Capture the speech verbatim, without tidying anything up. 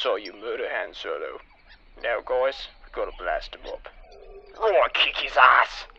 saw you murder Han Solo. Now, guys, we gotta blast him up. Right, kick his ass!